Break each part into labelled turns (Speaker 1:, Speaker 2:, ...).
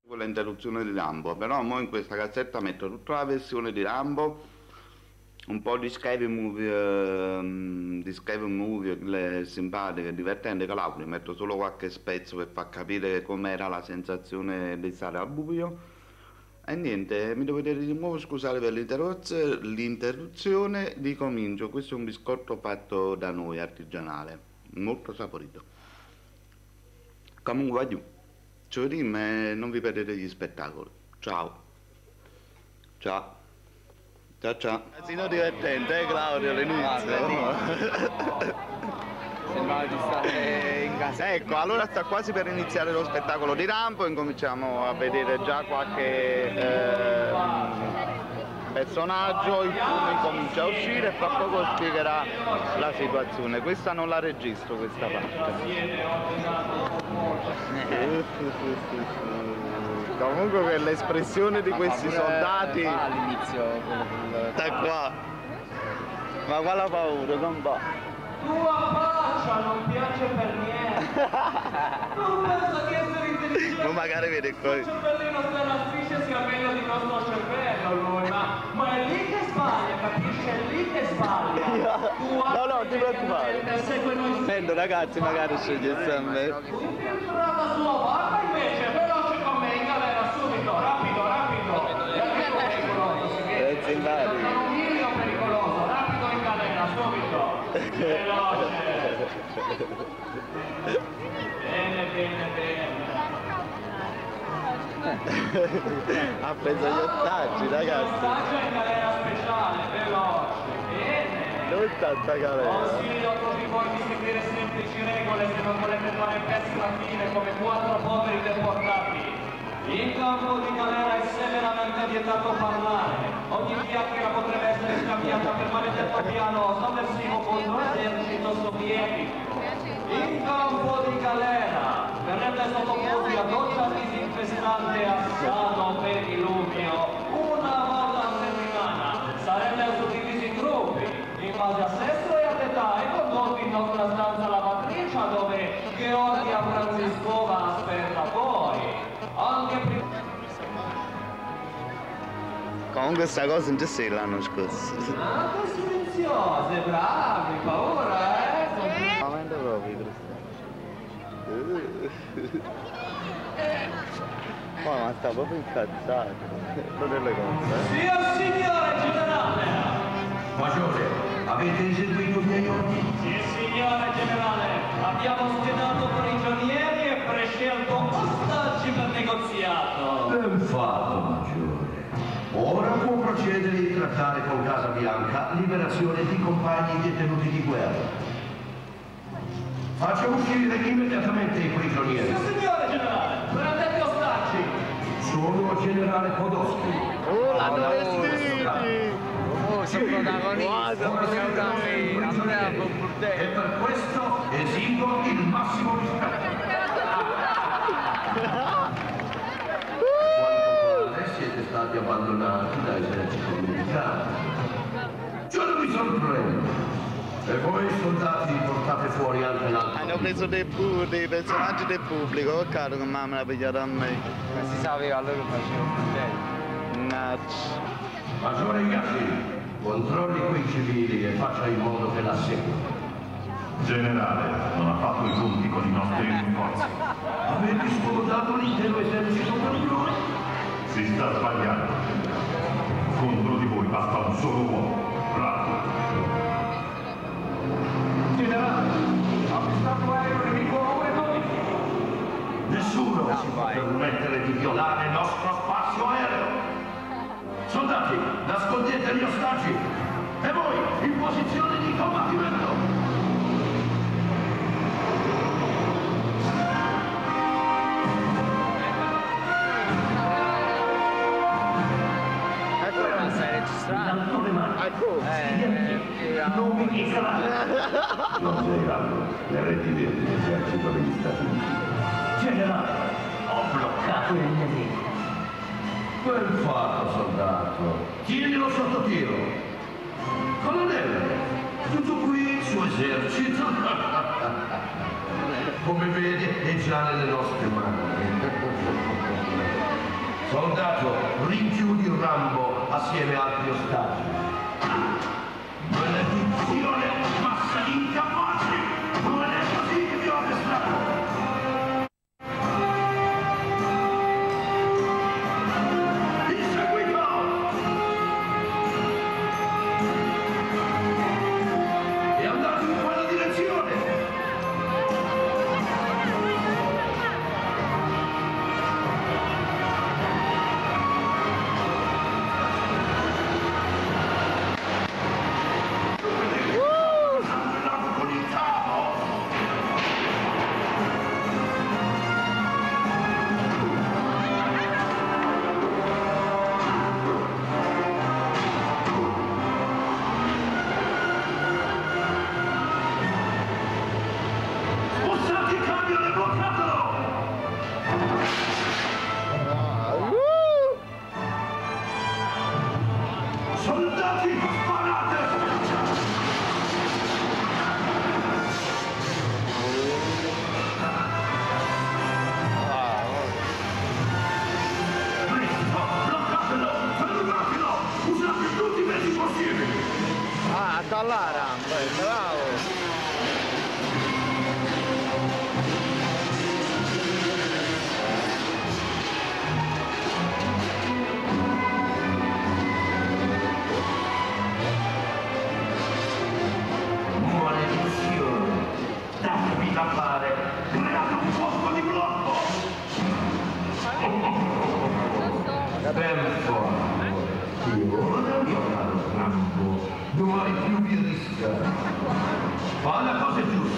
Speaker 1: Con l'interruzione di Rambo, però mo in questa cassetta metto tutta la versione di Rambo, un po' di Scary Movie, che è simpatica, è divertente, Calabria, metto solo qualche spezzo per far capire com'era la sensazione di stare al buio. E niente, mi dovete di nuovo scusare per l'interruzione, ricomincio. Questo è un biscotto fatto da noi, artigianale, molto saporito. Comunque, adieu. Ci vediamo e non vi perdete gli spettacoli. Ciao. Ciao. Ciao ciao. Casino divertente, Claudio, all'inizio.
Speaker 2: Sembrava di stare in casa.
Speaker 1: Ecco, allora sta quasi per iniziare lo spettacolo di Rambo, incominciamo a vedere già qualche personaggio, il fumo comincia a uscire e fra poco spiegherà la situazione. Questa non la registro, questa parte. Comunque per l'espressione di questi soldati
Speaker 2: all'inizio
Speaker 1: da qua, ma qua la paura non va.
Speaker 3: Tua faccia non piace per niente. Non penso di essere intelligente.
Speaker 1: Ma magari vede qua.
Speaker 3: Il cervellino sta la striscia sia meglio di nostro cervello lui, ma è lì che sbaglia, capisci? È lì che sbaglia.
Speaker 1: No, ti preoccupare.
Speaker 3: Segue noi.
Speaker 1: Sento ragazzi, magari scegliesse a me.
Speaker 3: Tu infiltrata sulla barca invece, veloce con me in galera subito, rapido. Pericoloso, si vede. Pericoloso, rapido in galera, subito. Veloce. Bene.
Speaker 1: Ha preso gli ostaggi, ragazzi.
Speaker 3: Ostaggio in galera speciale, veloce. Bene.
Speaker 1: Dove sta sta galera?
Speaker 3: Consiglio a tutti voi di seguire semplici regole se non volete fare pessima fine come 4 poveri deportati. In campo di galera è severamente vietato parlare. Ogni chiacchiera potrebbe essere scambiata per maledetto piano sovversivo contro l'esercito sovietico. In campo di galera verrebbe sottoposti a doccia disinfestante a sano pediluvio una volta a settimana. Sarebbero suddivisi in gruppi in base a sesso e ad età e condotti in una stanza lavatrice dove Georgia Franciscova aspetta voi. Anche prima.
Speaker 1: Comunque sta cosa non c'è sei l'anno scorso.
Speaker 3: Ah, silenziose, bravi, paura,
Speaker 1: Veramente proprio, ma sta proprio incazzato. Tutte le cose.
Speaker 3: Sia signore generale!
Speaker 4: Maggiore, avete eseguito i miei ordini?
Speaker 3: Sì, signore generale, abbiamo schedato prigionieri e prescelto ostaggi per negoziato.
Speaker 4: Ben fatto, Maggiore. Ora può procedere di trattare con Casa Bianca liberazione di compagni detenuti di guerra. Faccia uscire immediatamente i prigionieri.
Speaker 3: Sì, signore generale, prendete ostaggi.
Speaker 4: Sono generale Podolsky.
Speaker 1: Oh, l'hanno vestiti!
Speaker 2: Sono protagonisti, Andrea
Speaker 4: E
Speaker 2: Bomburdello.
Speaker 4: per questo esigo il massimo rispetto. Siete stati abbandonati da esercito militare. Ciò non mi sorprende. E voi soldati portate fuori anche l'altro.
Speaker 1: Hanno preso dei personaggi del pubblico, che caro che mamma l'ha pigliata a me.
Speaker 2: Non si sapeva allora che faceva
Speaker 1: Nacci.
Speaker 4: Maggiore Iacchi, controlli quei civili e faccia in modo che la seguano.
Speaker 5: Generale, non ha fatto i conti con i nostri rinforzi.
Speaker 4: Avete scomodato l'intero esercito per noi?
Speaker 5: Si sta sbagliando. Contro di voi basta un solo uomo. Bravo.
Speaker 3: Generale, avvistato aereo nemico a 1:12.
Speaker 4: Nessuno si può permettere di violare il nostro spazio aereo. Soldati, nascondete gli ostaggi. E voi, in posizione di combattimento. Non mi dica.
Speaker 5: Non sei altro. Le reti verdi dell'esercito degli Stati Uniti.
Speaker 4: Generale, ho bloccato il nemico. Ben fatto, soldato. Tienilo sotto tiro. Colonnello, tutto qui il suo esercito. Come vede, è già nelle nostre mani. Soldato, rinchiudi Rambo assieme a altri ostaggi. Maledizione, massa di incapaci! Non è così che vi ho arrestato!
Speaker 2: Dalla rampa, bravo!
Speaker 4: Maledizione! Datemi da fare! Create un colpo di blocco! Ben forte! E ora, mio caro Rambo, non hai più di rischiare. Fa la cosa giusta.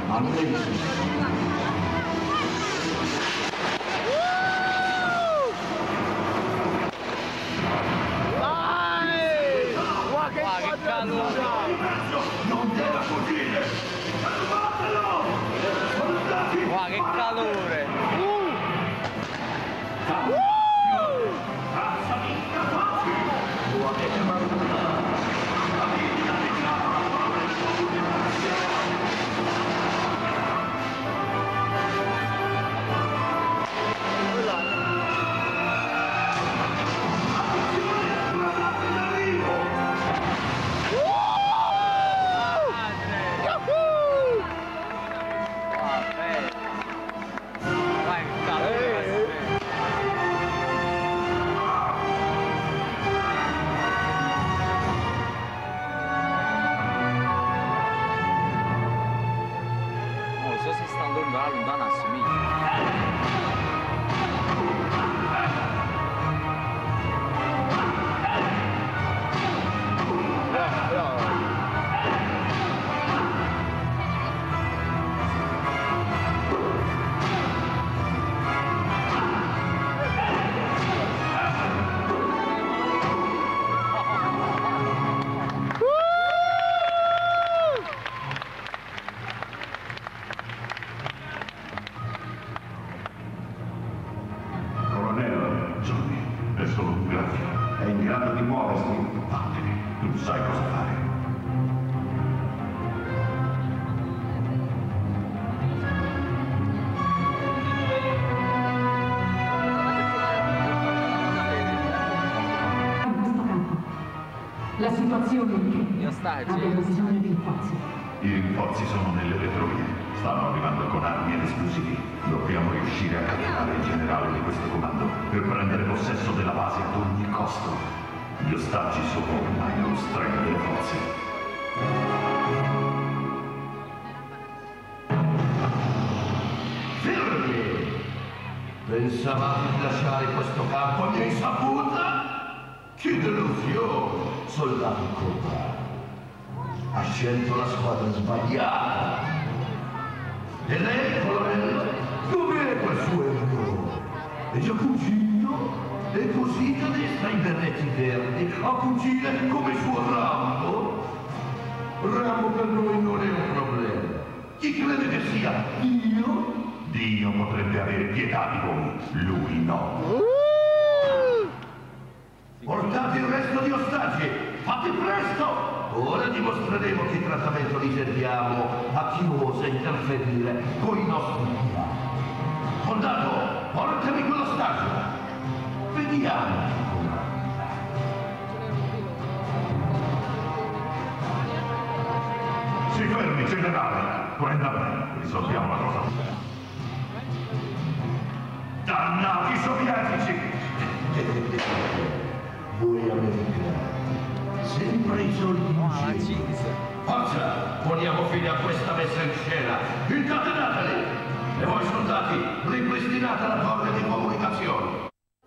Speaker 2: Guarda che calore!
Speaker 4: Non deve fuggire! Fermatelo! Soldati!
Speaker 2: Guarda che calore!
Speaker 4: Razza di incapaci! Lo avete manullato!
Speaker 6: La situazione è che abbiamo bisogno di rinforzi.
Speaker 5: I rinforzi sono nelle retrovie. Stanno arrivando con armi ed esplosivi. Dobbiamo riuscire a catturare il generale di questo comando per prendere possesso della base ad ogni costo. Gli ostaggi sono ormai allo stremo delle forze.
Speaker 4: Fermi! Pensavate di lasciare questo campo a mia insaputa? Che delusione, soldato Cobra. Ha scelto la squadra sbagliata. E lei, colonnello, dov'è quel suo errore? È già fuggito? E così tedesca i berretti verdi a fuggire come il suo Rambo? Rambo per noi non è un problema. Chi crede che sia? Dio?
Speaker 5: Dio potrebbe avere pietà di voi, lui no.
Speaker 4: Portate il resto di ostaggi! Fate presto! Ora dimostreremo che trattamento riserviamo a chi osa interferire con i nostri piani. Soldato, portami quell'ostaggio!
Speaker 5: generale. Prenda me, risolviamo la cosa. Dannati sovietici!
Speaker 4: Voi americani, sempre i soliti uccelli. Forza, poniamo fine a questa messa in scena. Incatenateli! E voi soldati, ripristinate la torre di comunicazione.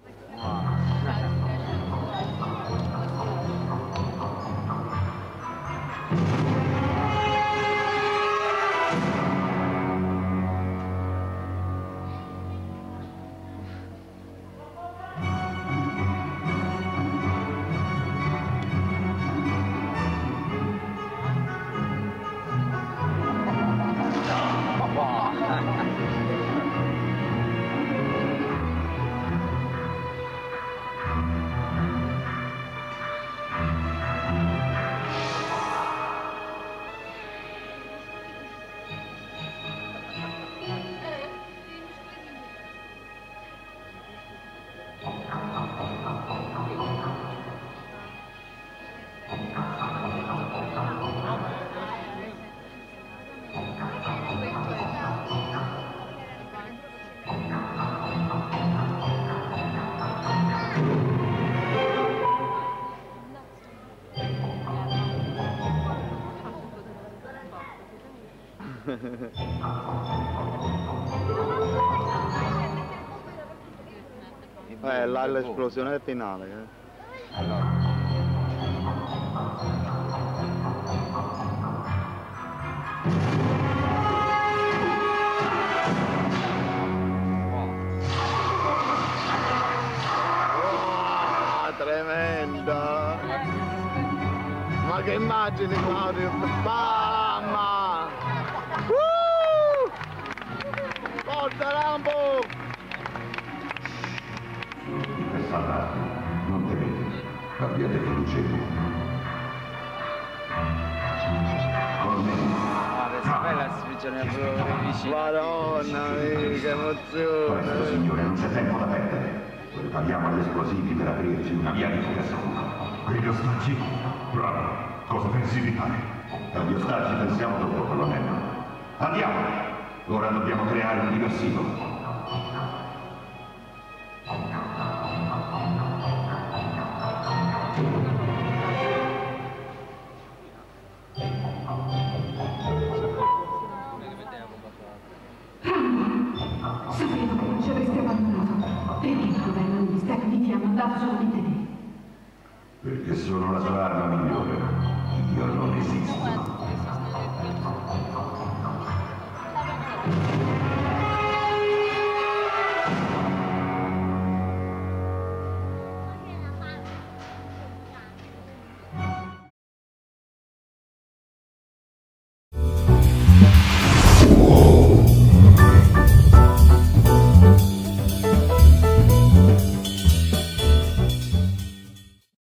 Speaker 1: Là l'esplosione finale. Oh, tremenda! Ma che immagini, Claudio! Mamma! Forza Rambo!
Speaker 5: Salvati, non temete, abbiate fiducia in me. Con me.
Speaker 2: Questa bella istruzione proprio vicino.
Speaker 1: Madonna mia, che emozione!
Speaker 5: Questo, signore, non c'è tempo da perdere. Prepariamo gli esplosivi per aprirci una via di fuga sicura.
Speaker 7: Quegli ostaggi? Bravo. Cosa pensi di fare?
Speaker 5: Agli ostaggi pensiamo dopo, colonnello. Andiamo! Ora dobbiamo creare un diversivo.
Speaker 6: Sapevo che non ci avresti abbandonato. Perché il governo degli Stati Uniti ha mandato solamente te?
Speaker 5: Perché sono la sua arma migliore. Io non esisto.